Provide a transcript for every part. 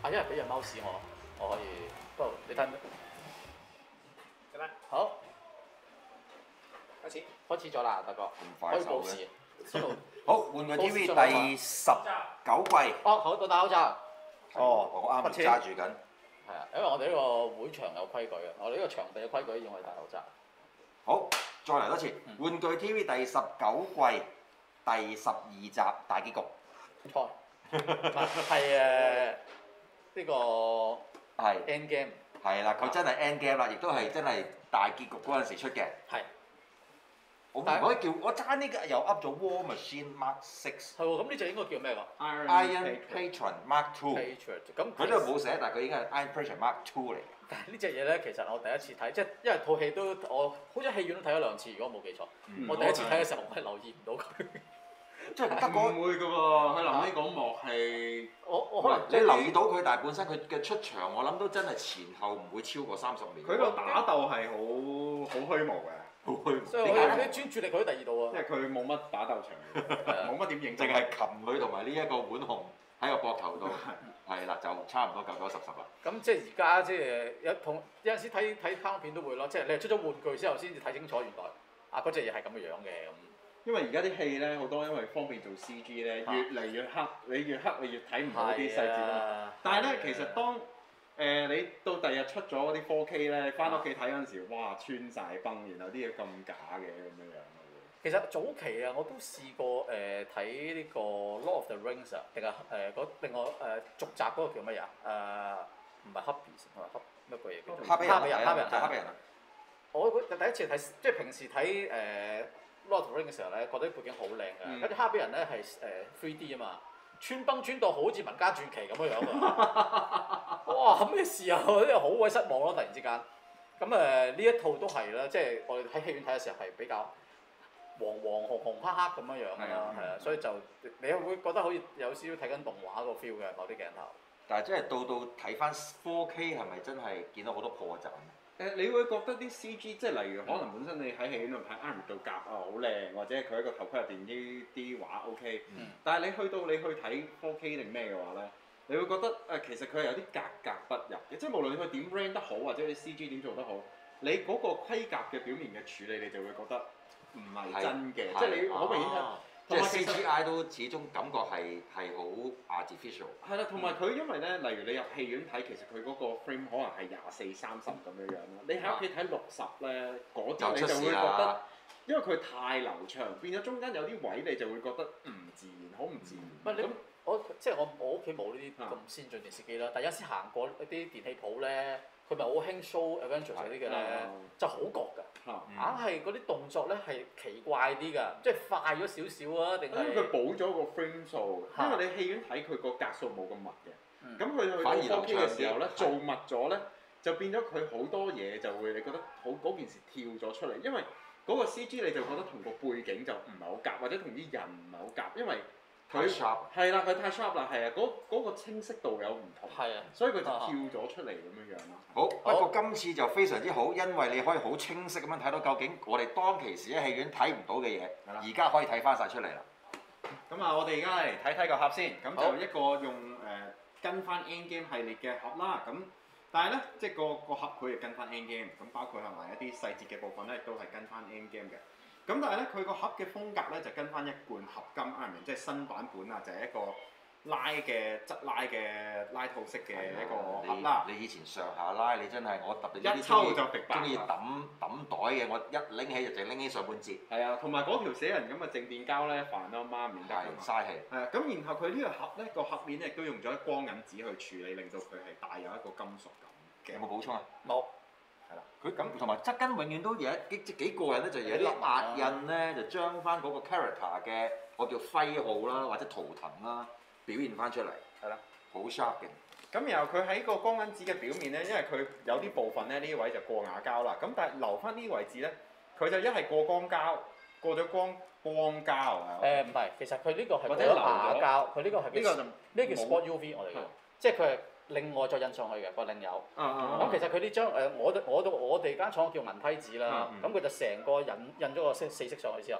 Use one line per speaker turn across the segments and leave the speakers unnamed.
啊，因為俾隻貓屎我可以，不過你睇唔睇？
得啦，
好，
開始。
開始咗啦，大哥，
咁
可
快手嘅。
以報時。一路
好，玩具 TV 第19季。
哦，好，到戴口罩。
哦，我啱啱揸住緊。
係啊，因為我哋呢個會場有規矩嘅，我哋呢個場地嘅規矩要我哋戴口罩。
好，再嚟多次，玩具 TV 第19季第12集大結局。
錯，係呢個
係
end game。
係啦，佢真係 end game 啦，亦都係真係大結局嗰陣時出嘅。
係。
我唔可以叫我爭呢個又噏咗 War Machine Mark 6。
係喎，咁呢隻應該叫咩㗎
Iron Patron Mark II。
？Patriot。咁
佢都冇寫，但係佢應該係 Iron Patron Mark II 嚟嘅。
但係呢隻嘢咧，其實我第一次睇，即係因為套戲都我好似戲院都睇咗2次，如果我冇記錯。我第一次睇嘅時候，我係留意唔到佢。
即係得
唔
嗰
會㗎喎，佢臨尾嗰幕係
我可能
你留意到佢，但係本身佢嘅出場，我諗都真係前後唔會超過30秒。
佢個打鬥係好虛無嘅，
好虛，
所以我啲專注力佢喺第二度啊。
因為佢冇乜打鬥場嘅，冇乜點影。
淨係擒佢同埋呢一個碗紅喺個膊頭度，係啦，就差唔多9、9、10、10啦。
咁即係而家即係有陣時睇卡通片都會咯，即係你係出咗玩具之後先至睇清楚原來啊嗰隻嘢係咁嘅樣嘅咁。
因為而家啲戲咧好多因為方便做 CG 咧，越嚟越黑，你越黑你越睇唔到啲細節啊。但係咧，其實當你到第日出咗嗰啲 4K 咧，翻屋企睇嗰陣時，哇穿晒崩，然後啲嘢咁假嘅咁樣樣。
其實早期啊，我都試過睇呢個 Lord of the Rings 啊，定係另外續集嗰個叫乜嘢啊？唔係 Hobbit 乜鬼嘢叫做
哈比人，
哈比人。
啊！
我第一次睇，即係平時睇Lord of the Rings 嘅時候咧，覺得啲背景好靚嘅，跟住哈比人咧係3D 啊嘛，穿崩穿到好似民間傳奇咁樣樣啊！哇，咩事啊？我真係好鬼失望咯，突然之間。咁呢一套都係啦，即係我哋喺戲院睇嘅時候係比較黃紅紅黑黑咁樣樣啦，係啊，所以就你會覺得好似有少少睇緊動畫個 feel 嘅某啲鏡頭。
但係真係到睇翻 4K 係咪真係見到好多破綻？
你會覺得啲 CG 即係例如可能本身你喺戲院度睇 Iron 到甲啊好靚，或者佢喺個頭盔入邊啲畫 OK，但係你去睇 4K 定咩嘅話咧，你會覺得其實佢係有啲格格不入嘅，即係無論佢點 render 得好或者啲 CG 點做得好，你嗰個規格嘅表面嘅處理你就會覺得唔係真嘅，即係你好明顯
即係 CGI 都始終感覺係好 artificial。
係啦，同埋佢因為咧，例如你入戲院睇，其實佢嗰個 frame 可能係24、30咁樣樣啦。你喺屋企睇60咧，嗰啲你就會覺得，因為佢太流暢，變咗中間有啲位你就會覺得唔自然，好唔自然。
唔係你即係我屋企冇呢啲咁先進電視機啦，但有時行過一啲電器鋪咧，佢咪好興 show Avengers 嗰啲嘅咧，就好覺㗎。硬係嗰啲動作咧係奇怪啲㗎，即係快咗少少啊，定係？
因為佢補咗個 frame 數，因為你戲院睇佢個格數冇咁密嘅，咁佢去到 4K 嘅時候咧，做密咗咧，就變咗佢好多嘢就會你覺得好嗰件事跳咗出嚟，因為嗰個 CG 你就覺得同個背景就唔係好夾，或者同啲人唔係好夾，因為佢係啦，佢太 sharp 啦，係啊，嗰個清晰度有唔同，
係啊，
所以佢就跳咗出嚟咁樣樣咯。
好，不過今次就非常之好，因為你可以好清晰咁樣睇到究竟我哋當其時喺戲院睇唔到嘅嘢，而家可以睇翻晒出嚟啦。
咁啊，我哋而家嚟睇睇個盒先，咁就一個用跟翻 Endgame 系列嘅盒啦，咁但係咧，即係個盒佢係跟翻 Endgame，咁包括係埋一啲細節嘅部分咧，都係跟翻 Endgame 嘅。咁但係咧，佢個盒嘅風格咧就跟翻一貫合金 Iron Man，即係新版本啊，就係一個側拉嘅拉套式嘅一個盒啦。
你以前上下拉，你真係我特別
一抽就滴白。
中意揼袋嘅，我一拎起就淨拎起上半截。
係啊，同埋嗰條死人咁嘅靜電膠咧，煩啊媽免得
嘥氣。
係啊，咁然後佢呢個盒咧個盒面亦都用咗光銀紙去處理，令到佢係帶有一個金屬感嘅。
有冇補充啊？
冇。
係啦，佢咁同埋側跟永遠都有幾過癮咧，就有啲壓印咧，就將翻嗰個 character 嘅我叫徽號啦，或者圖騰啦，表現翻出嚟。
係啦，
好 sharp 嘅。
咁然後佢喺個光銀紙嘅表面咧，因為佢有啲部分咧呢位就過瓦膠啦，咁但係留翻呢啲位置咧，佢就一係過光膠，過咗光膠啊。
唔係，其實佢呢個係
或者流
瓦
咗
膠，佢呢個係
呢個就
呢叫 Sport UV 我哋叫，即係佢係另外再印上去嘅個另有。咁其實佢呢張我哋間廠叫銀梯紙啦，咁佢就成個印咗個4色上去之後，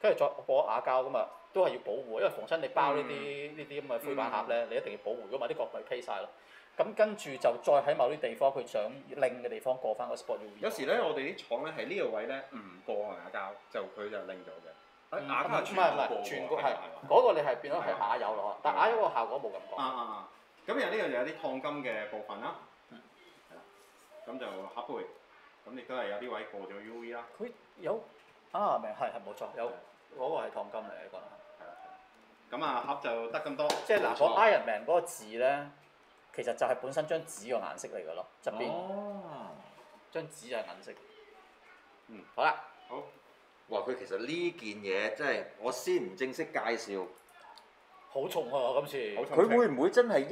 跟住再播啞膠咁啊，都係要保護，因為逢親你包呢啲咁嘅灰板盒咧，你一定要保護，如果唔係啲角咪披晒咯。咁跟住就再喺某啲地方，佢想拎嘅地方過翻個 Sport UV。
有時咧，我哋啲廠咧喺呢個位咧唔過啞膠，佢就拎咗嘅。啞膠係
全部係嗰個你係變咗係啞油咯，但啞油個效果冇咁講。
咁有呢個就有啲燙金嘅部分啦。係啦。咁就盒背，咁亦都係有啲位過咗 UV 啦。
佢有明係冇錯，有嗰個係燙金嚟嘅嗰個。
係啦。咁盒就得咁多。
即係嗱，個 Iron Man 嗰個字咧。其實就係本身張紙個顏色嚟㗎咯，側邊張紙就係銀色。好啦。
好。
哇！佢其實呢件嘢真係我先唔正式介紹。
好重喎！今次。
佢會唔會真係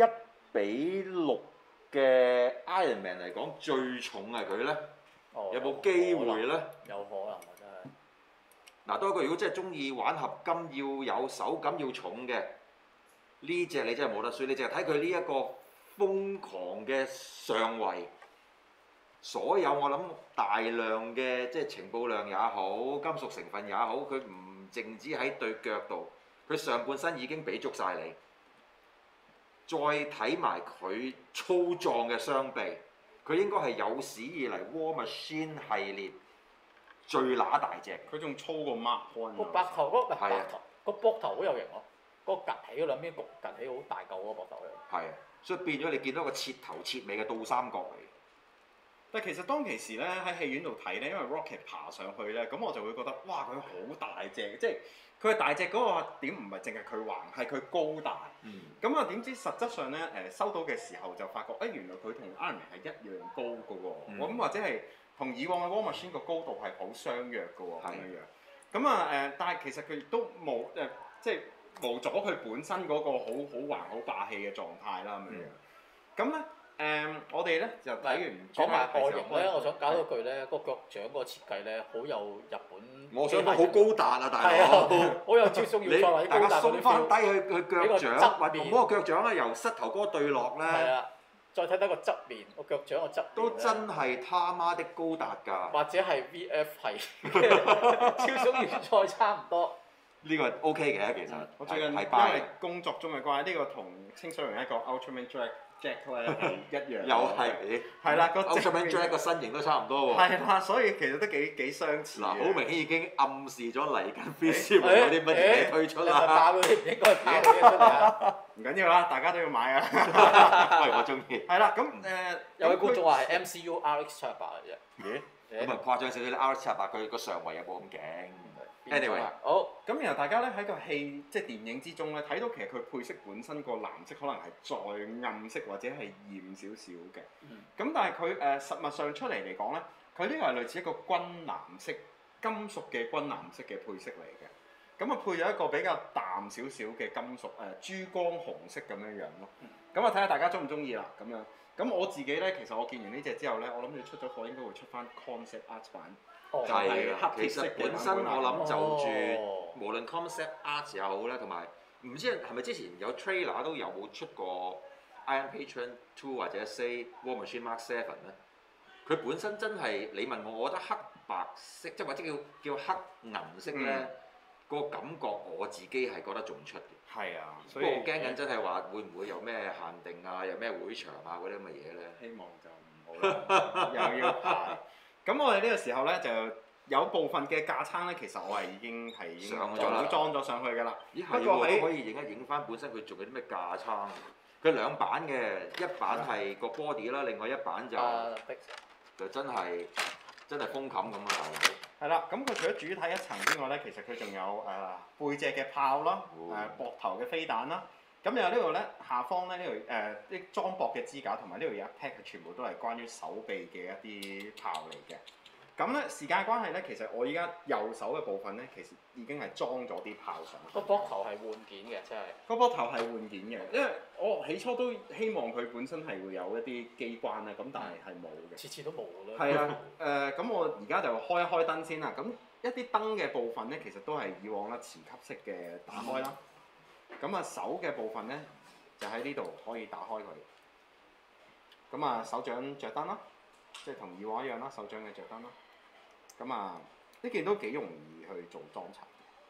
1:6嘅 Iron Man 嚟講最重係佢咧？有冇機會咧？
有可能真係。
嗱，多一句，如果真係中意玩合金要有手感要重嘅，呢隻你真係冇得輸。你淨係睇佢呢一個瘋狂嘅上圍，所有我諗大量嘅即係情報量也好，金屬成分也好，佢唔淨止喺對腳度，佢上半身已經俾足晒你。再睇埋佢粗壯嘅雙臂，佢應該係有史以嚟 War Machine 系列最乸大隻。
佢仲粗過 Mark
個膊頭個膊頭好有型咯，個趌起嗰兩邊趌起好大嚿嗰個膊頭嚟。
係。所以變咗你見到個切頭切尾嘅倒三角嚟。
但其實當其時咧喺戲院度睇咧，因為 Rocket 爬上去咧，咁我就會覺得哇佢好大隻，即係佢係大隻嗰個點唔係淨係佢橫，係佢高大。咁點知實質上咧收到嘅時候就發覺原來佢同 Iron Man 係一樣高嘅喎。咁或者係同以往嘅 War Machine 個高度係好相若嘅喎咁樣。咁但係其實佢亦都冇即係。無咗佢本身嗰個好橫好霸氣嘅狀態啦咁樣。咁咧我哋咧就睇完
講埋外形咧，我想搞到句咧，個腳掌個設計咧，好有日本。
我想講好高達啊，大佬！
好有超松要塞或者高達嗰啲 feel。大家鬆翻
低佢腳掌，或同嗰個腳掌咧由膝頭哥對落咧。
係啊，再睇睇個側面，個腳掌個側面。
都真係他媽的高達㗎！
或者係 VF 係超松要塞差唔多。
呢個 OK 嘅，其實
我最近因為工作中嘅關係，呢個同清水龍一個 Ultraman Jack 咧係一樣。
又係。
係啦，個
Ultraman Jack 個身形都差唔多喎。
係啦，所以其實都幾相似。
嗱，好明顯已經暗示咗嚟緊 Freestyle 有啲乜嘢推出啦。
爆嗰啲唔應該爆嗰啲出嚟啊！
唔緊要啦，大家都要買啊。
喂，我中意。
係啦，咁
有位觀眾話係 MCU RX-78嘅啫。
咁啊誇張少少啲 RX-78佢個上圍有冇咁勁？ Anyway，
好，咁然後大家咧喺個戲即係電影之中咧睇到其實佢配色本身個藍色可能係再暗色或者係豔少少嘅。咁但係佢實物上出嚟嚟講咧，佢呢個係類似一個軍藍色金屬嘅軍藍色嘅配色嚟嘅。咁配咗一個比較淡少少嘅金屬珠光紅色咁樣樣咯。咁睇下大家中唔中意啦咁樣。咁我自己咧，其實我見完呢隻之後咧，我諗你出咗貨應該會出翻 concept art 版。
係啊，其實本身我諗就住無論 concept art 又好咧，同埋唔知係咪之前有 trailer 都有冇出過 Iron Patron 2或者 Say War Machine Mark 7咧？佢本身真係你問我覺得黑白色，即係或者叫黑銀色咧，個感覺我自己係覺得仲出嘅。
係啊，
不過我驚緊真係話會唔會有咩限定啊，有咩會場啊嗰啲咁嘅嘢咧？
希望就唔好啦，又要排。咁我哋呢個時候咧就有部分嘅架撐咧，其實我係已經
上咗啦，
裝咗上去㗎啦。
咦係喎，都可以影翻本身佢做緊啲咩架撐。佢兩版嘅，一版係個 body 啦，另外一版就真係瘋冚咁啊！
係啦，咁佢除咗主體一層之外咧，其實佢仲有背脊嘅炮啦，膊頭嘅飛彈啦。咁有呢度咧，下方咧呢度啲裝膊嘅支架，同埋呢度有一 pack 係全部都係關於手臂嘅一啲炮嚟嘅。咁咧時間關係咧，其實我依家右手嘅部分咧，其實已經係裝咗啲炮上去。
個膊頭係換件嘅，真係。
個膊頭係換件嘅，因為我起初都希望佢本身係會有一啲機關啊，咁但係冇嘅。
次次都冇㗎啦。
係啦，咁我而家就開一開燈先啦。咁一啲燈嘅部分咧，其實都係以往啦磁吸式嘅打開啦。咁手嘅部分咧，就喺呢度可以打開佢。咁手掌着燈啦，即係同以往一樣啦，手掌嘅着燈啦。咁呢件都幾容易去做裝拆。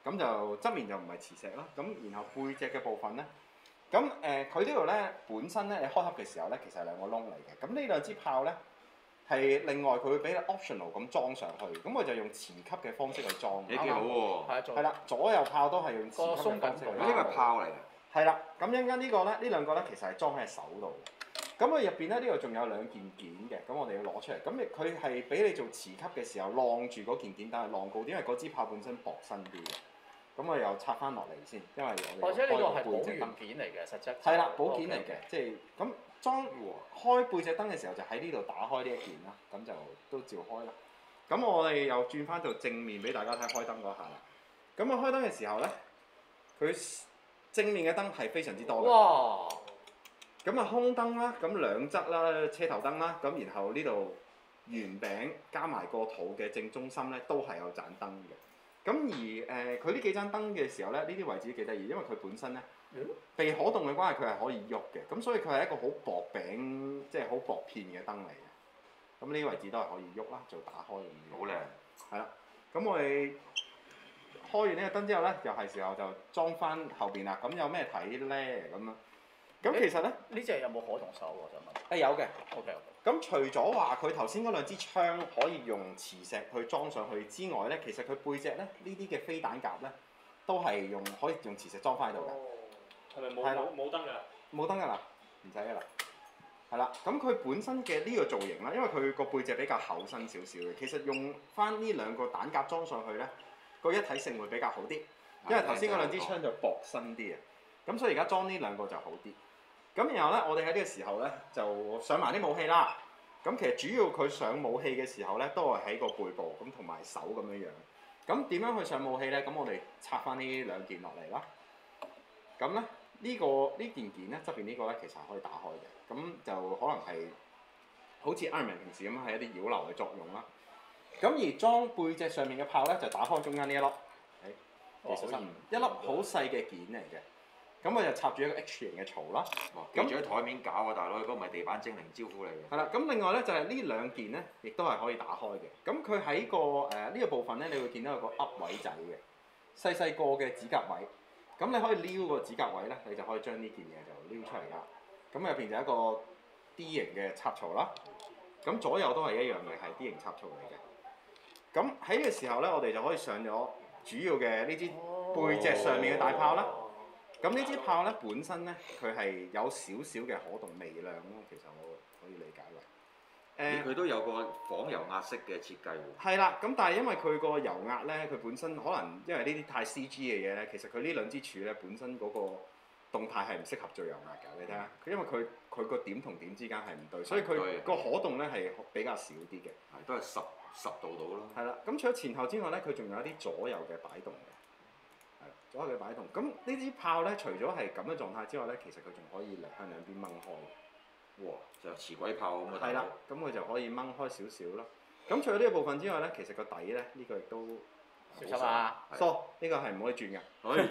咁就側面就唔係磁石啦。咁然後背脊嘅部分咧，咁佢呢度咧本身咧你開盒嘅時候咧，其實係兩個窿嚟嘅。咁呢兩支炮咧係另外佢會俾你 optional 咁裝上去，咁我就用磁吸嘅方式去裝。
幾好喎！
係啦，左右炮都係用磁吸嘅方式去裝。
呢個係炮嚟嘅。
係啦，咁一陣間呢個咧，呢兩個咧其實係裝喺手度嘅。咁佢入邊咧呢度仲有兩件件嘅，咁我哋要攞出嚟。咁佢係俾你做磁吸嘅時候晾住嗰件件，但係晾高啲，因為嗰支炮本身薄身啲嘅。咁我又拆翻落嚟先，因為我哋
或者呢個係
開背脊燈
件嚟嘅，實質
係啦，保件嚟嘅，即係咁裝開背脊燈嘅時候就喺呢度打開呢一件啦，咁就都照開啦。咁我哋又轉翻做正面俾大家睇開燈嗰下啦。咁啊開燈嘅時候咧，佢正面嘅燈係非常之多嘅。
哇！
咁啊空燈啦，咁兩側啦，車頭燈啦，咁然後呢度圓餅加埋個肚嘅正中心咧，都係有盞燈嘅。咁而佢呢幾盞燈嘅時候咧，呢啲位置都幾得意，因為佢本身咧被可動嘅關係，佢係可以喐嘅，咁所以佢係一個好薄餅，即係好薄片嘅燈嚟嘅。咁呢啲位置都係可以喐啦，做打開咁樣。
好靚。係
啦，咁我哋開完呢個燈之後咧，又係時候就裝翻後邊啦。咁有咩睇咧？咁樣。咁其實咧，
呢隻有冇可動手喎？想問。
有嘅。
OK。
咁除咗話佢頭先嗰兩支槍可以用磁石去裝上去之外咧，其實佢背脊咧呢啲嘅飛彈夾咧，都係可以用磁石裝翻喺度嘅。
係咪冇燈㗎？
冇燈㗎啦，唔使㗎啦。係啦，咁佢本身嘅呢個造型啦，因為佢個背脊比較厚身少少嘅，其實用翻呢兩個彈夾裝上去咧，個一體性會比較好啲。因為頭先嗰兩支槍就薄身啲啊，咁所以而家裝呢兩個就好啲。咁然後咧，我哋喺呢個時候咧就上埋啲武器啦。咁其實主要佢上武器嘅時候咧，都係喺個背部咁同埋手咁樣樣。咁點樣去上武器咧？咁我哋拆翻呢兩件落嚟啦。咁咧呢件件咧側邊呢個咧其實係可以打開嘅。咁就可能係好似 Iron Man 平時咁係一啲擾流嘅作用啦。咁而裝背脊上面嘅炮咧就打開中間呢一粒，技術一粒好細嘅件嚟嘅。咁我就插住一個 H 型嘅槽啦。
記住喺台面搞啊，大佬，嗰個唔係地板精靈招呼你嘅。
係啦，咁另外咧就係呢兩件咧，亦都係可以打開嘅。咁佢喺個呢個部分咧，你會見到有個噏位仔嘅，細細個嘅指甲位。咁你可以撩個指甲位咧，你就可以將呢件嘢就撩出嚟啦。咁入邊就一個 D 型嘅插槽啦。咁左右都係一樣嘅，係 D 型插槽嚟嘅。咁喺呢個時候咧，我哋就可以上咗主要嘅呢支背脊上面嘅大炮啦。咁呢支炮咧本身咧，佢係有少少嘅可動微量咯，其實我可以理解為。
佢都有個仿油壓式嘅設計喎。
係啦，咁但係因為佢個油壓咧，佢本身可能因為呢啲太 CG 嘅嘢咧，其實佢呢兩支柱咧本身嗰個動態係唔適合做油壓㗎。你睇下，因為佢個點同點之間係唔對，所以佢個可動咧係比較少啲嘅。
係都係十度到咯。
係啦，咁除咗前後之外咧，佢仲有一啲左右嘅擺動嘅。左右嘅擺動，咁呢支炮咧，除咗係咁嘅狀態之外咧，其實佢仲可以向兩邊掹開。
哇！就似鬼炮咁嘅。
係啦，咁佢就可以掹開少少啦。咁除咗呢個部分之外咧，其實個底咧呢個亦都
小心啊！
疏呢個係唔可以轉嘅。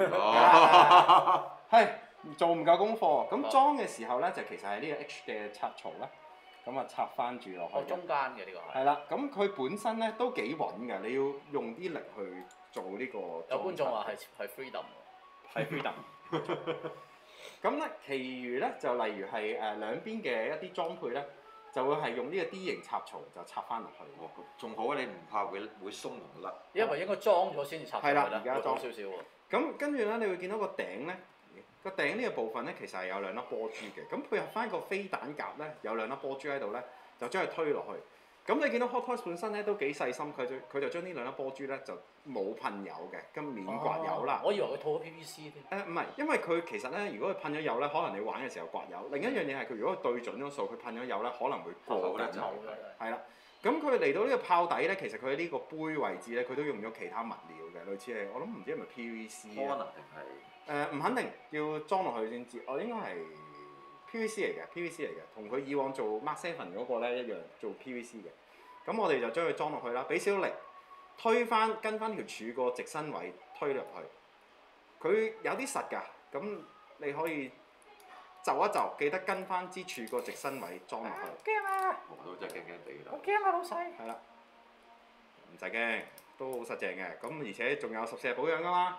可以。
係做唔夠功課，咁裝嘅時候咧就其實係呢個 H 嘅插槽啦，咁啊插翻住落去。
中間嘅呢個係。
係啦，咁佢本身咧都幾穩㗎，你要用啲力去做呢個。
有觀眾話係 freedom 喎。
係 freedom。咁咧，其餘咧就例如係兩邊嘅一啲裝配咧，就會係用呢個 D 型插槽就插翻落去。
仲好啊！你唔怕會鬆同甩。
因為應該裝咗先至插上去啦，
而家裝
少少喎。
咁跟住咧，你會見到個頂咧，個頂呢個部分咧，其實係有兩粒波珠嘅。咁配合翻個飛彈夾咧，有兩粒波珠喺度咧，就將佢推落去。咁你見到 Hot Toys 本身咧都幾細心，佢就將呢兩粒波珠咧就冇噴油嘅，咁免刮油啦。
我以為佢套咗 PVC 添。
唔係，因為佢其實咧，如果佢噴咗油咧，可能你玩嘅時候刮油。另一樣嘢係佢如果對準咗數，佢噴咗油咧，可能會過緊油。係啦，咁佢嚟到呢個炮底咧，其實佢喺呢個杯位置咧，佢都用咗其他物料嘅，類似係我諗唔知係咪 PVC 啊？
定係？
唔肯定，要裝落去先知。我應該係 PVC 嚟嘅，PVC 嚟嘅，同佢以往做 Mark 7嗰個咧一樣，做 PVC 嘅。咁我哋就將佢裝落去啦，俾少力，推翻跟翻條柱個直身位推入去。佢有啲實㗎，咁你可以就一就，記得跟翻支柱個直身位裝落去。
驚啊！
我都真係驚驚地啦。
好驚啊，老細。
係啦，唔使驚。 都好實淨嘅，咁而且仲有10四保養噶嘛。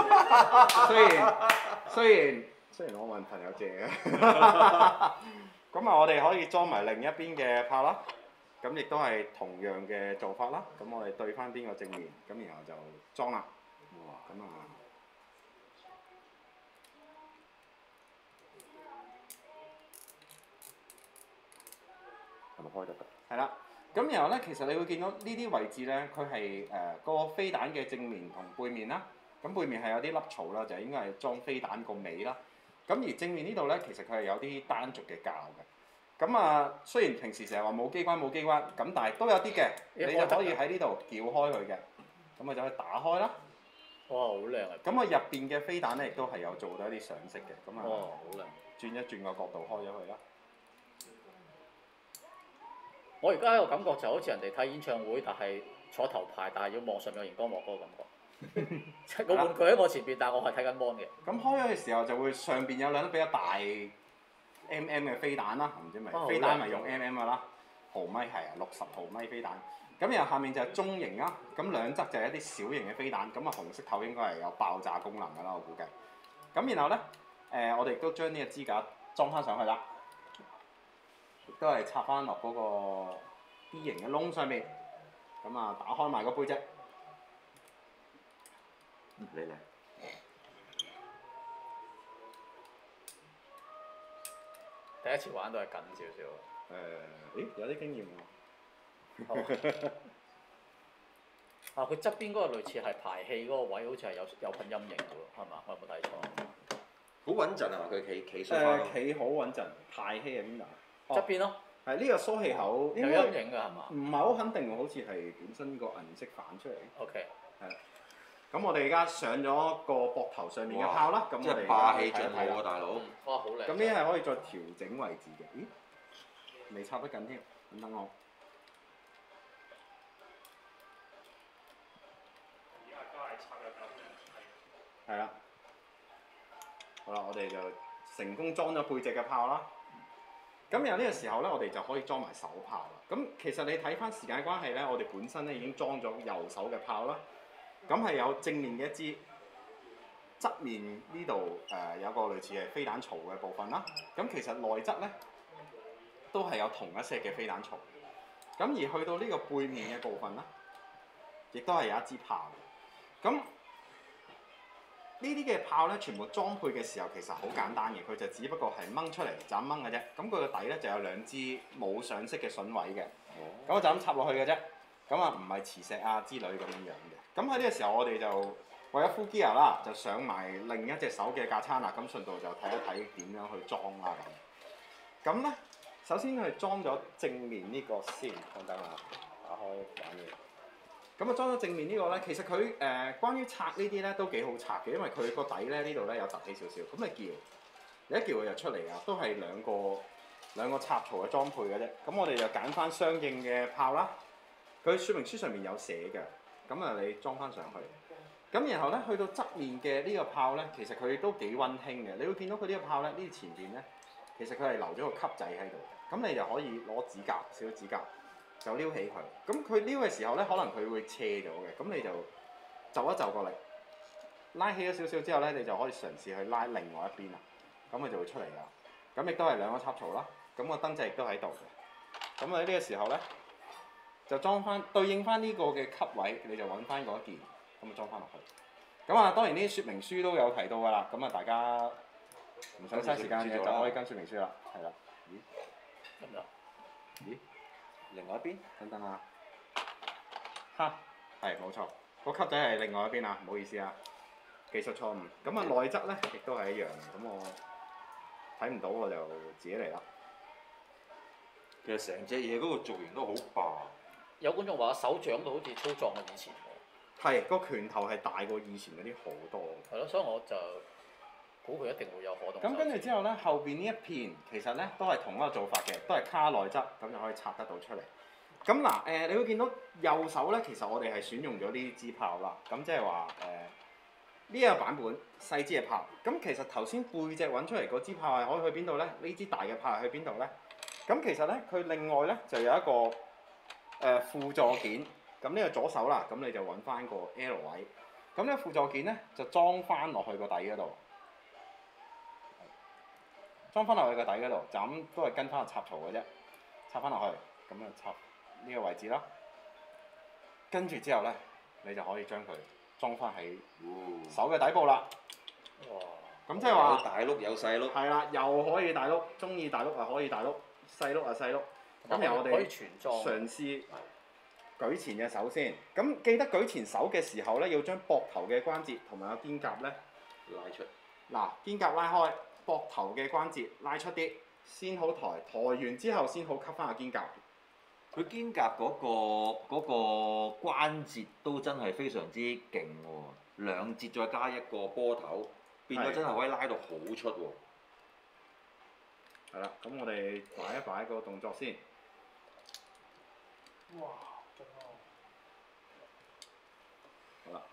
雖然我問朋友借嘅，咁啊我哋可以裝埋另一邊嘅炮啦，咁亦都係同樣嘅做法啦。咁我哋對翻邊個正面，咁然後就裝啦。哇！咁啊〜
係咪開得㗎？
係啦，咁然後咧，其實你會見到呢啲位置咧，佢係個飛彈嘅正面同背面啦。咁背面係有啲粒槽啦，就係應該係裝飛彈個尾啦。咁而正面呢度咧，其實佢係有啲單軸嘅膠嘅。咁啊，雖然平時成日話冇機關，咁但係都有啲嘅，你就可以喺呢度撬開佢嘅。咁啊就可以打開啦。
哇！好靚啊！
咁啊入邊嘅飛彈咧，亦都係有做到一啲上色嘅。咁啊，
好靚！
轉一轉個角度開咗佢啦。
我而家有個感覺就好似人哋睇演唱會，但係坐頭排，但係要望上面有熒光幕嗰個感覺。即係個玩具喺我前邊，但係我係睇緊 mon 嘅。
咁開咗嘅時候就會上邊有兩粒比較大 嘅飛彈啦，唔知咪飛彈咪用 㗎啦，毫米係啊，60毫米飛彈。咁然後下面就係中型啦，咁兩側就係一啲小型嘅飛彈，咁啊紅色頭應該係有爆炸功能㗎啦，我估計。咁然後咧，我哋亦都將呢個支架裝翻上去啦，亦都係插翻落嗰個 D 型嘅窿上面，咁啊打開埋個背脊。
你嚟。
第一次玩都係緊少少。
咦有啲經驗喎。
啊！佢側邊嗰個類似係排氣嗰個位，好似係有噴陰影嘅喎，係嘛？我有冇睇錯？
好穩陣係嘛？佢企梳化度。
企好穩陣，排氣喺邊度？
側邊咯。
係呢個疏氣口
有陰影㗎係嘛？
唔係好肯定喎，好似係本身個銀色反出嚟。
OK。
係啦。咁我哋而家上咗個膊頭上面嘅炮啦，咁我哋
霸氣盡冇喎，大佬。
哇！好靚。
咁呢啲係可以再調整位置嘅。咦？未插得緊添，等我。係啦，好啦，我哋就成功裝咗背脊嘅炮啦。咁然後呢個時候咧，我哋就可以裝埋手炮啦。咁其實你睇翻時間關係咧，我哋本身咧已經裝咗右手嘅炮啦。咁係有正面嘅一支，側面呢度有個類似係飛彈槽嘅部分啦。咁其實內側咧都係有同一 set 嘅飛彈槽。咁而去到呢個背面嘅部分啦，亦都係有一支炮。咁呢啲嘅炮咧，全部裝配嘅時候其實好簡單嘅，佢就只不過係掹出嚟就咁掹嘅啫。咁佢個底咧就有兩支冇上色嘅筍位嘅，咁我就咁插落去嘅啫。咁啊唔係磁石啊之類咁樣樣嘅。咁喺呢個時候我哋就為咗 full gear 啦，就上埋另一隻手嘅架撐啦。咁順道就睇一睇點樣去裝啦咁。咁咧，首先佢裝咗正面呢個先，等啊，打開玩嘢。咁啊裝咗正面呢個咧，其實佢關於拆呢啲咧都幾好拆嘅，因為佢個底咧呢度咧有凸起少少，咁你一撬佢就出嚟啊，都係兩個插槽嘅裝配嘅啫。咁我哋就揀翻相應嘅炮啦。佢說明書上面有寫嘅，咁啊你裝翻上去。咁然後咧去到側面嘅呢個炮咧，其實佢都幾溫馨嘅。你會見到佢呢個炮咧，呢前邊咧，其實佢係留咗個吸仔喺度嘅。咁你就可以攞指甲，小指甲。就撩起佢，咁佢撩嘅時候咧，可能佢會斜咗嘅，咁你就就一就過嚟，拉起咗少少之後咧，你就可以嘗試去拉另外一邊啦，咁佢就會出嚟啦。咁亦都係兩個插槽啦，咁個燈掣亦都喺度嘅。咁喺呢個時候咧，就裝翻對應翻呢個嘅吸位，你就揾翻嗰一件，咁啊裝翻落去。咁啊，當然呢啲說明書都有提到㗎啦，咁啊大家唔想嘥時間嘅就可以跟說明書啦，係啦。咦？
咁啦。
咦？另外一邊，等啊，係冇錯，個吸仔係另外一邊啊，唔好意思啊，技術錯誤。咁啊內側咧亦都係一樣，咁我睇唔到我就自己嚟啦。
其實成隻嘢嗰個造型都好霸。
有觀眾話手掌都好似粗壯過以前喎。
係，個拳頭係大過以前嗰啲好多。
係咯，所以我就估佢一定會有可動。
咁跟住之後咧，後邊呢一片其實咧都係同一個做法嘅，都係卡內側，咁就可以拆得到出嚟。咁嗱，你會見到右手咧，其實我哋係選用咗呢支炮啦。咁即係話呢一個版本細支嘅炮。咁其實頭先背脊揾出嚟嗰支炮係可以去邊度咧？呢支大嘅炮係去邊度咧？咁其實咧，佢另外咧就有一個輔助件， 咁呢個左手啦，咁你就揾翻個 L 位。咁呢個輔助件咧就裝翻落去個底嗰度，裝翻落去個底嗰度，就咁都係跟翻個插槽嘅啫，插翻落去，咁就插呢個位置啦。跟住之後咧，你就可以將佢裝翻喺手嘅底部啦。
哇！
咁即係話
有大碌有細碌。
係啦，又可以大碌，中意大碌啊可以大碌，細碌啊細碌。咁由我
可以
哋
全裝。
嘗試舉前隻手先。咁記得舉前手嘅時候咧，要將膊頭嘅關節同埋個肩胛咧
拉出。
嗱，肩胛拉開，膊頭嘅關節拉出啲，先好抬，抬完之後先好吸翻個肩胛。
佢肩胛嗰個關節都真係非常之勁喎，兩節再加一個波頭，變咗真係可以拉到好出喎。
係啦，咁我哋擺一擺個動作先。
哇！真係
好啦，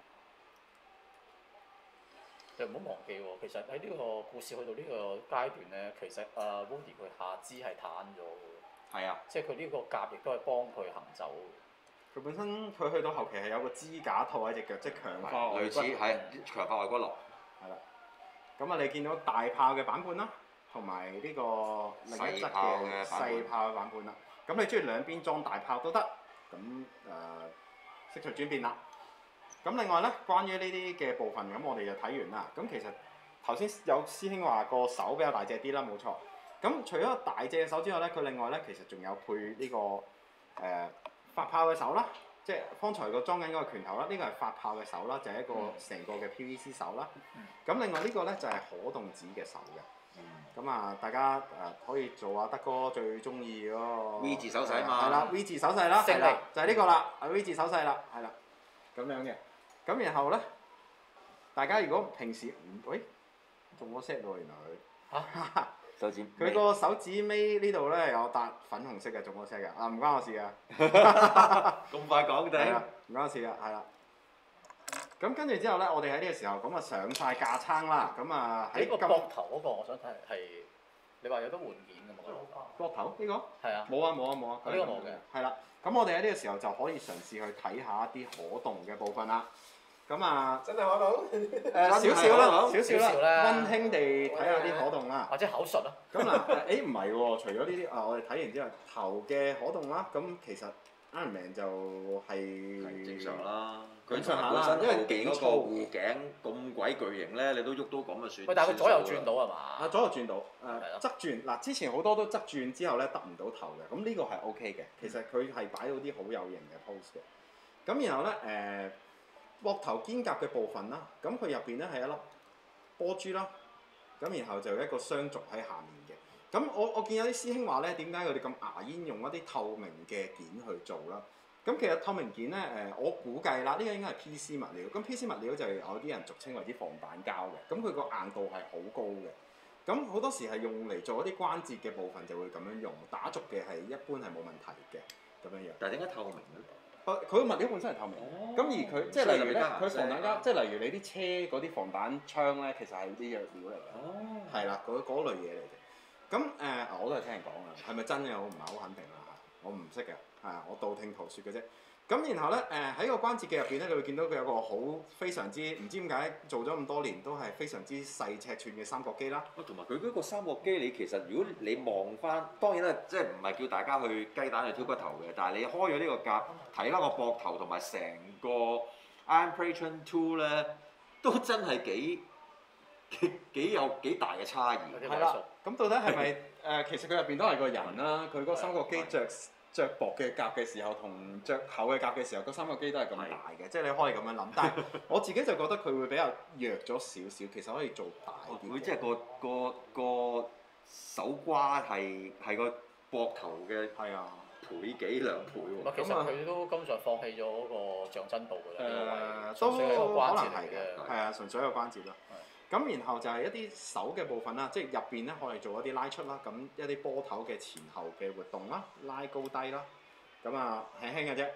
你唔好忘記喎，其實喺呢個故事去到呢個階段咧，其實Woody 佢下肢係攤咗嘅。
係啊，
即係佢呢個甲亦都係幫佢行走。
佢本身佢去到後期係有個支架套喺隻腳，即係強化外
類似
骨。
係強化外骨骼。
係啦，咁啊你見到大炮嘅版本啦，同埋呢個另一側嘅細炮嘅版本啦。咁你中意兩邊裝大炮都得，咁悉隨轉變啦。咁另外咧，關於呢啲嘅部分，咁我哋就睇完啦。咁其實頭先有師兄話個手比較大隻啲啦，冇錯。咁除咗大隻嘅手之外咧，佢另外咧其實仲有配呢、個發炮嘅手啦，即係方才個裝緊嗰個拳頭啦，呢、個係發炮嘅手啦，就係、一個成個嘅 PVC 手啦。咁另外呢個咧就係、可動指嘅手嘅。咁啊，大家可以做下德哥最中意嗰個
V 字手勢嘛。
係啦，V 字手勢啦，
勝利
係啦，就係、呢個啦，V 字手勢啦，係啦，咁樣嘅。咁然後咧，大家如果平時喂中咗 set 喎，原來佢。
手指。
佢個手指尾呢度咧有笪粉紅色嘅中咗 set 㗎，唔關我事㗎。
咁快講定？
係啦，唔關我事㗎，係啦。咁跟住之後咧，我哋喺呢個時候咁啊上晒架撐啦，咁啊喺
呢個膊頭嗰個，我想睇係你話有得換件㗎嘛？
膊頭呢個？
係啊。
冇啊冇啊冇啊！
呢個冇嘅。
係啦，咁我哋喺呢個時候就可以嘗試去睇下一啲可動嘅部分啦。咁啊，
真係可動？
少少啦，少
少
少啦，
啦
溫馨地睇下啲可動啦。
或者口述啊？
咁嗱，唔係喎，除咗呢啲我哋睇完之後頭嘅可動啦，咁其實 Iron Man 就係
正常啦。佢
正常下啦
本身
因為
後邊嗰個
幾粗
護頸咁鬼巨型咧，你都喐到咁就算。
喂，但係佢左右轉到
啊。
係嘛？
左右轉到，
係咯
側轉嗱，之前好多都側轉之後咧得唔到頭嘅，咁呢個係 O K 嘅，其實佢係擺到啲好有型嘅 pose 嘅。咁然後咧膊頭肩胛嘅部分啦，咁佢入邊咧係一粒波珠啦，咁然後就有一個雙軸喺下面嘅。咁我見有啲師兄話咧，點解佢哋咁牙煙用一啲透明嘅件去做啦？咁其實透明件咧我估計啦，呢個應該係 PC 物料。咁 PC 物料就有啲人俗稱為啲防彈膠嘅，咁佢個硬度係好高嘅。咁好多時係用嚟做一啲關節嘅部分就會咁樣用，打軸嘅係一般係冇問題嘅咁樣樣。
但係點解透明咧？
佢個物料本身係透明，咁、而佢即係例如咧，佢防彈膠，即係例如你啲車嗰啲防彈槍咧，其實係啲藥料嚟嘅。
哦。
係啦，嗰類嘢嚟嘅。咁我都係聽人講嘅，係咪真嘅我唔係好肯定啦，我唔識嘅，係啊，我道聽途説嘅啫。咁然後咧喺個關節嘅入邊咧，你會見到佢有個好非常之唔知點解做咗咁多年都係非常之細尺寸嘅三角肌啦。
同埋佢嗰個三角肌，你其實如果你望翻，當然啦，即係唔係叫大家去雞蛋去挑骨頭嘅，但係你開咗呢個甲，睇翻個膊頭同埋成個 Iron Patron 2咧，都真係幾有幾大嘅差異。
係啦，咁到底係咪其實佢入邊都係個人啦？佢嗰三角肌着薄嘅甲嘅時候，同着厚嘅甲嘅時候，個三角肌都係咁大嘅，即係你可以咁樣諗。但係我自己就覺得佢會比較弱咗少少，其實可以做大啲。
佢即係個手瓜係個膊頭嘅
係啊，
倍幾兩倍喎。
其實佢都根本上放棄咗嗰個象真度㗎啦，呢個位
都
純粹係一個關節
可能係
嚟嘅。
嘅，係啊，純粹一個關節咯。咁然後就係一啲手嘅部分啦，即係入邊咧可以做一啲拉出啦，咁一啲波頭嘅前後嘅活動啦，拉高低啦，咁啊輕輕嘅啫。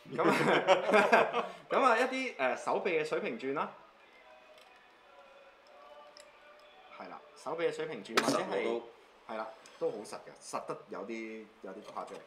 咁啊一啲手臂嘅水平轉啦，係啦，手臂嘅水平轉或者係啦，都好實嘅，實得有啲誇張。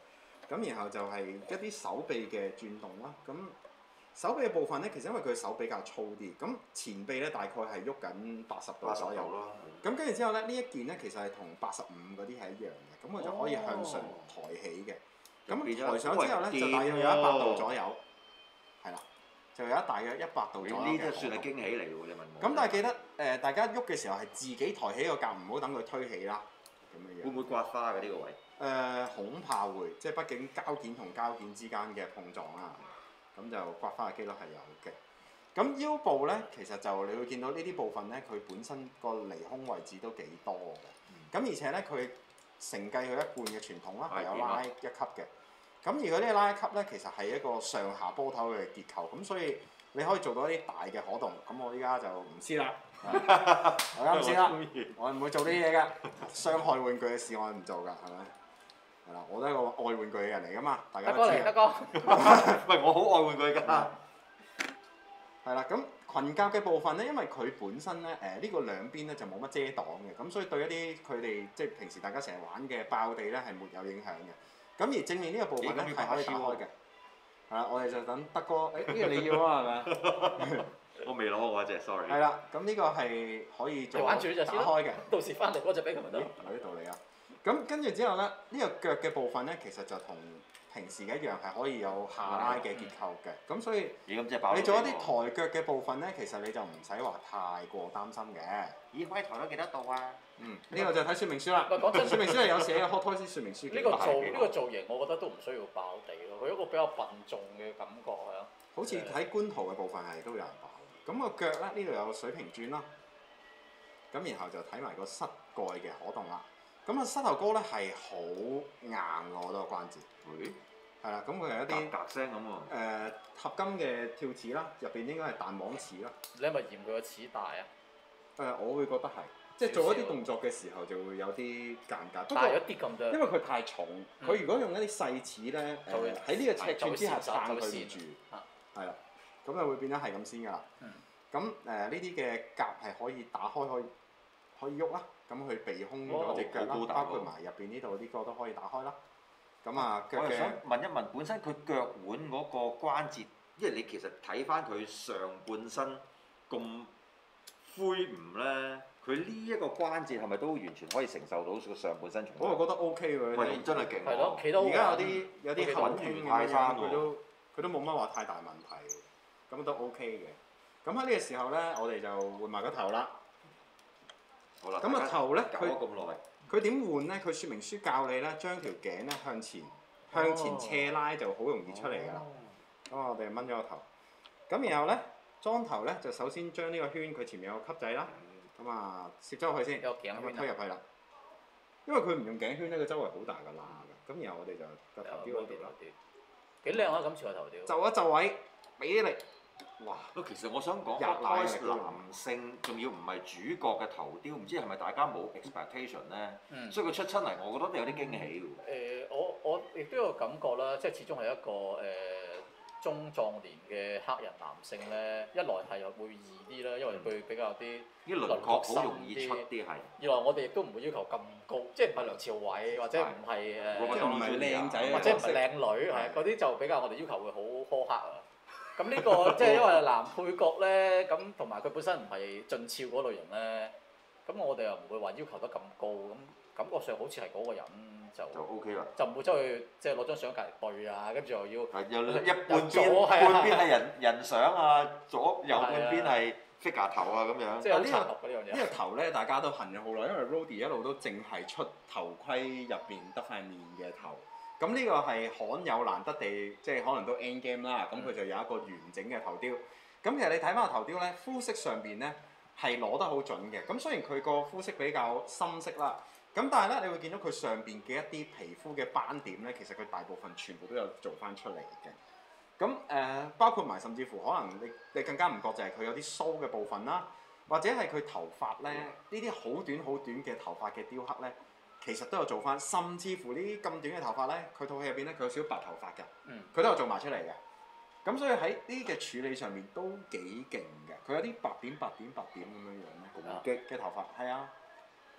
咁然後就係一啲手臂嘅轉動啦。咁手臂嘅部分咧，其實因為佢手比較粗啲，咁前臂咧大概係喐緊80度左右。
咯。
咁跟住之後咧，呢一件咧其實係同85嗰啲係一樣嘅，咁佢就可以向上抬起嘅。咁抬上之後咧，就大約有100度左右，係啦，就有大約100度左右嘅。
呢啲算係驚喜嚟喎！你問我。
咁但係記得大家喐嘅時候係自己抬起個甲，唔好等佢推起啦。咁樣樣。
會唔會刮花嘅呢個位？
恐怕會，即係畢竟膠件同膠件之間嘅碰撞啦，咁就刮花嘅機率係有嘅。咁腰部咧，其實就你會見到呢啲部分咧，佢本身個離胸位置都幾多嘅。咁而且咧，佢承繼佢一貫嘅傳統啦，係有拉一級嘅。咁而佢呢個拉一級咧，其實係一個上下波頭嘅結構，咁所以你可以做到一啲大嘅可動。咁我依家就唔知啦，我啱先啦，我唔會做呢啲嘢㗎，傷害玩具嘅事我唔做㗎，係咪？係啦，我都係個愛玩具嘅人嚟㗎嘛，大家都知。
德哥，
喂，我好愛玩具㗎。
係啦，咁裙甲嘅部分咧，因為佢本身咧呢個兩邊咧就冇乜遮擋嘅，咁所以對一啲佢哋即係平時大家成日玩嘅爆地咧係沒有影響嘅。咁而正面呢個部分咧係可以打開嘅。係啦，我哋就等德哥，呢個你要啊係咪？
我未攞過嗰隻，sorry。
係啦，咁呢個係可以做打
玩住呢隻先啦
開嘅。
到時翻嚟嗰隻俾佢咪得。
有啲道理啊！咁跟住之後咧，呢個腳嘅部分咧，其實就同平時嘅一樣係可以有下拉嘅結構嘅。咁所以
咦，咁即係爆。
你做一啲抬腳嘅部分咧，其實你就唔使話太過擔心嘅。
咦，可以抬到幾多度啊？
呢個就睇說明書啦。
喂，講真，
說明書係有寫嘅，Hot Toys 說明書。
呢個造型，我覺得都唔需要爆地咯。佢一個比較笨重嘅感覺係啊。
好似喺官圖嘅部分係都有人爆。咁個腳咧，呢度有水平轉啦。咁然後就睇埋個膝蓋嘅可動啦。咁啊，膝頭哥咧係好硬㗎，我覺得個關節。
會。
係啦，咁佢係一啲
格聲咁喎。
合金嘅跳齒啦，入邊應該係彈簧齒啦。
你係咪嫌佢個齒大啊？
我會覺得係，即係做一啲動作嘅時候就會有啲尷尬。不過
大一啲咁多。
因為佢太重，佢如果用一啲細齒咧，喺呢個尺寸之下撐佢唔住，係啦，咁就會變咗係咁先㗎啦。咁呢啲嘅甲係可以打開，可以喐啦。咁去避胸嗰隻腳啦，包括埋入邊呢度呢個都可以打開啦。咁啊，腳嘅。
我又想問一問，本身佢腳腕嗰個關節，因為你其實睇翻佢上半身咁灰唔咧，佢呢一個關節係咪都完全可以承受到個上半身重量？
我係覺得 OK 喎。
喂，真係勁喎！
係咯，企得好。
而家有啲後傾咁樣，佢都冇乜話太大問題，咁都 OK 嘅。咁喺呢個時候咧，我哋就換埋個頭啦。
好啦，
咁個頭咧，
搞咗咁耐，
佢點換咧？佢説明書教你咧，將條頸咧向前斜拉就好容易出嚟㗎啦。咁我哋掹咗個頭，咁然後咧裝頭咧就首先將呢個圈佢前面有個級仔啦，咁啊攝咗入去先，
有頸圈
咁啊推入去啦。因為佢唔用頸圈咧，佢周圍好大個罅㗎。咁然後我哋就個頭雕嗰度啦，
幾靚啊！今次個頭雕。
就一就位，俾啲力。哇！
其實我想講
入奶
，Toys 男性仲要唔係主角嘅頭雕，唔知係咪大家冇 expectation 咧？所以佢出親嚟，我覺得有啲驚喜喎。
我亦都有感覺啦，即係始終係一個中壯年嘅黑人男性咧，一來係又會易啲啦，因為佢比較啲
輪廓好容易出啲係。
二來我哋亦都唔會要求咁高，即係唔係梁朝偉或者唔係
即係唔係靚仔
或者唔係靚女係嗰啲就比較我哋要求會好苛刻啊。咁呢個即係因為男配角咧，咁同埋佢本身唔係俊俏嗰類型咧，咁我哋又唔會話要求得咁高，咁感覺上好似係嗰個人就
OK 啦，
就唔會走去即係攞張相隔離對啊，跟住又要
有一半邊係人相啊，右半邊係 figure 頭啊咁樣。
即係好殘酷嘅呢樣嘢。
呢個頭咧，大家都恨咗好耐，因為 Rhodey 一路都淨係出頭盔入邊得塊面嘅頭。咁呢個係罕有難得地，即係可能都 end game 啦。咁佢就有一個完整嘅頭雕。咁其實你睇翻個頭雕咧，膚色上邊咧係攞得好準嘅。咁雖然佢個膚色比較深色啦，咁但係咧，你會見到佢上邊嘅一啲皮膚嘅斑點咧，其實佢大部分全部都有做翻出嚟嘅。咁包括埋甚至乎可能你更加唔覺就係佢有啲鬚嘅部分啦，或者係佢頭髮咧，呢啲好短嘅頭髮嘅雕刻咧。其實都有做翻，甚至乎呢啲咁短嘅頭髮咧，佢套戲入邊咧，佢有少少白頭髮㗎，佢都有做埋出嚟嘅。咁所以喺呢啲嘅處理上面都幾勁嘅，佢有啲白點咁樣樣咧嘅頭髮，係啊。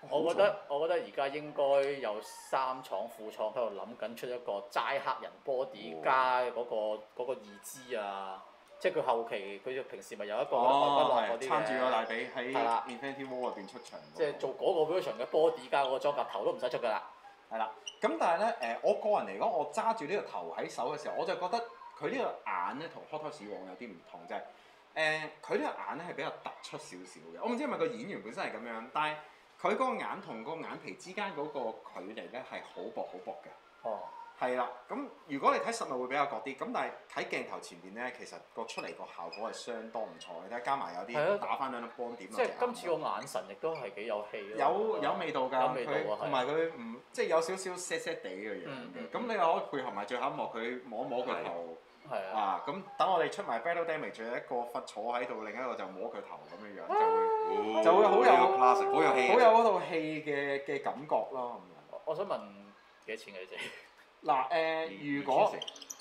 我覺得而家應該有3廠副廠喺度諗緊出一個齋黑人 body 加嗰個義肢啊，即係佢後期佢平時咪有一個外骨骼嗰啲
撐住個大髀喺
係啦
Infinity War 入邊出場。
即係做嗰個 version 嘅 body 加嗰個裝甲頭都唔使出㗎啦。
係啦，咁但係咧我個人嚟講，我揸住呢個頭喺手嘅時候，我就覺得佢呢個眼咧同 Hot Toys 以往有啲唔同，就係佢呢個眼咧係比較突出少少嘅。我唔知係咪個演員本身係咁樣，但係佢嗰個眼同個眼皮之間嗰個距離咧係好薄嘅。
哦。
係啦，咁如果你睇實物會比較覺啲，咁但係喺鏡頭前邊咧，其實個出嚟個效果係相當唔錯嘅。你睇加埋有啲打翻兩粒光點。
即係今次個眼神亦都係幾有戲咯。
有味道㗎，
有味道啊，
同埋佢唔即係有少少 sad 地嘅樣嘅。咁你又可以配合埋最後一幕，佢摸佢頭。
係
啊，咁等我哋出埋 Battle Damage，一個佛坐喺度，另一個就摸佢頭咁嘅樣，就會好有氣，好有嗰套戲嘅感覺咯。
我想問幾多錢嘅啫？
嗱如果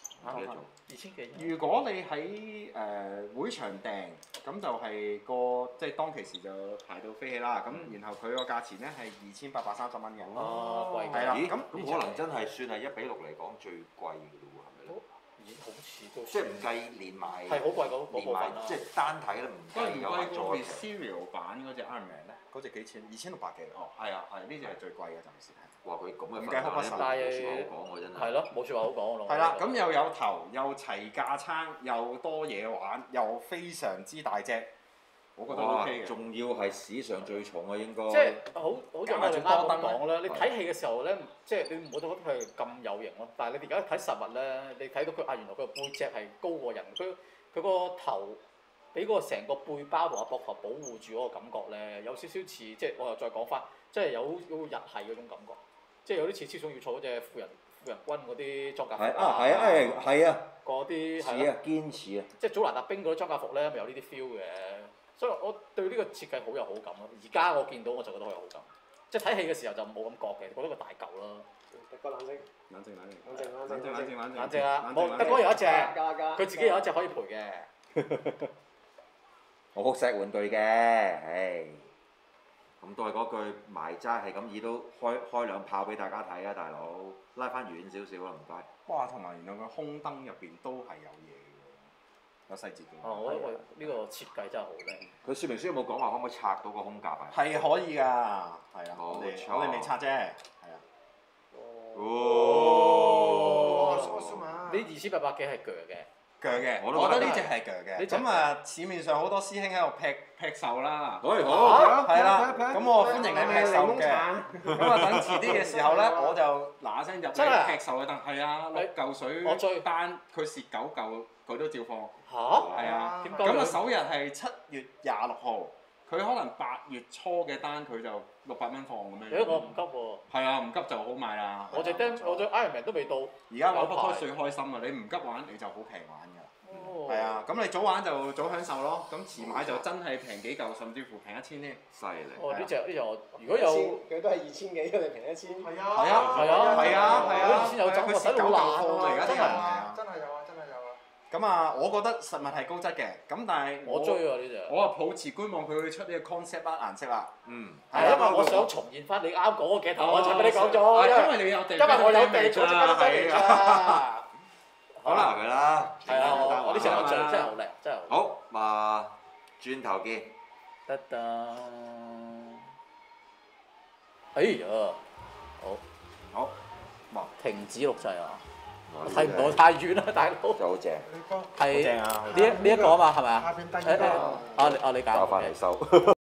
2000幾，
如果你喺會場訂，咁就係即係當其時就排到飛起啦。咁然後佢個價錢咧係2830蚊嘅。
哦，貴
係啦，
咁可能真係算係1比6嚟講最貴嘅咯喎，係咪咧？
好似都
即係唔計連埋，
係好貴嗰部分啦。
即係單睇咧唔計有埋
過
咗。
Serial 版嗰隻 Iron Man 咧，嗰隻幾錢？2600幾。哦，係啊，係呢隻係最貴嘅暫時係。
話佢咁嘅
唔計
分
但
冇説話好講喎，真係。
係咯，冇説話好講咯。
係啦，咁又有頭，又齊架撐，又多嘢玩，又非常之大隻，我覺得 OK 嘅。
仲要係史上最重啊，應該。
即係好似我哋啱咁講啦，你睇戲嘅時候咧，即係你唔會覺得佢係咁有型咯。但係你而家睇實物咧，你睇到佢原來佢個背脊係高過人，佢個頭俾嗰個成個背包同個膊頭保護住嗰個感覺咧，有少少似即係我又再講翻，即係有日系嗰種感覺。即係有啲似超重要坐嗰隻富人軍嗰啲裝甲服
係啊，
嗰啲
似啊，堅持啊！
即係祖藍特兵嗰啲裝甲服咧，咪有呢啲 feel 嘅，所以我對呢個設計好有好感咯。而家我見到我就覺得好有好感，即係睇戲嘅時候就冇咁覺嘅，覺得佢大嚿咯。
德哥冷靜
啊！冇德哥有一隻，佢自己有一隻可以賠嘅。
我好錫玩具嘅，唉。咁都係嗰句埋齋係咁意都開兩炮俾大家睇啊，大佬拉翻遠少少啦，唔該。
哇！同埋原來個空燈入邊都係有嘢嘅，有細節嘅。
哦，我覺得呢個設計真係好靚。
佢說明書有冇講話可唔可以拆到個空格啊？
係可以㗎，係啊，我哋未拆啫，係啊。
呢2800幾係鋸嘅。
鋸嘅，我覺得呢隻係鋸嘅。咁啊，市面上好多師兄喺度劈售啦。
好，
係啦。咁我歡迎你劈售嘅。咁啊，等遲啲嘅時候咧，我就嗱嗱聲入嚟劈售嘅。但係啊，6嚿水單，佢蝕9嚿，佢都照放。
嚇？
係啊。
點解？
咁啊，首日係7月26號，佢可能8月初嘅單，佢就600蚊放咁樣。
我唔急喎。
係啊，唔急就好賣啦。
我隻 Iron Man 都未到。
而家玩 Hot Toys 最開心啊！你唔急玩，你就好平玩㗎。係啊，咁你早玩就早享受咯。咁遲買就真係平幾嚿，甚至乎平1000添。
犀利！
哦，呢隻我如果有
佢都係2000幾，你平1000。
係啊。
先有走，
佢蝕9嚿貨啊！而家啲人係啊。
真係有啊！
咁啊，我覺得實物係高質嘅，咁但係
我追啊呢隻。
我啊抱持觀望佢會出呢個 concept art 顏色啦。
係因為我想重現翻你啱講個鏡頭，我就俾你講咗。
因為你有訂，
因為我有訂咗隻燈㗎。
好啦，佢啦。
係啊，我呢隻我最真係好靚，真係
好。好，轉頭見。
得得。哎呀，
好。
停止錄製啊！我睇唔到太遠啦，大佬。
就好正。
係
正啊！
呢一個啊嘛，係咪啊？
下邊第二個。
你搞。
交翻嚟收。